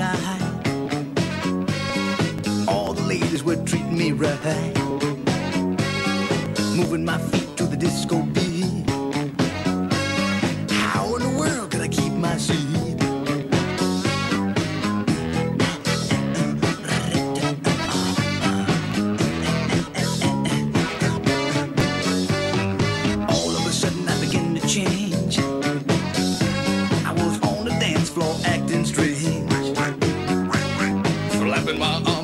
night. All the ladies were treating me right, moving my feet to the disco beat. How in the world could I keep my seat? All of a sudden I began to change. I was on the dance floor acting strange, flapping my arms